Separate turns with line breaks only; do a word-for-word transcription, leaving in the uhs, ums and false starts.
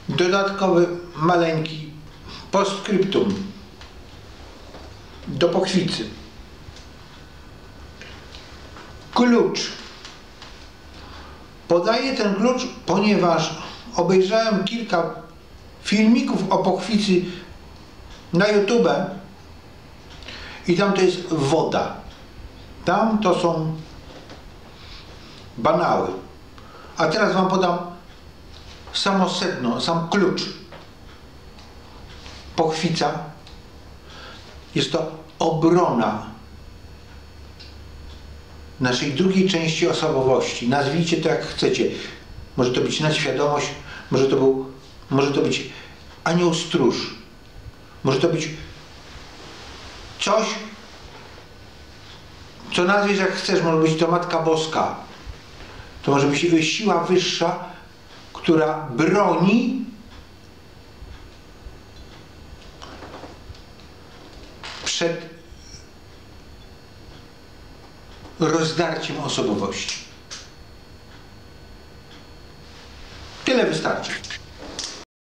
dodatkowy, maleńki postscriptum do pochwicy. Klucz. Podaję ten klucz, ponieważ obejrzałem kilka filmików o pochwicy na YouTube i tam to jest woda. Tam to są banały. A teraz wam podam samo sedno, sam klucz. Pochwica jest to obrona naszej drugiej części osobowości. Nazwijcie to jak chcecie. Może to być nadświadomość, może to, był, może to być anioł stróż, może to być coś, co nazwiesz jak chcesz. Może być to Matka Boska. To może być siła wyższa, która broni przed rozdarciem osobowości. Tyle wystarczy.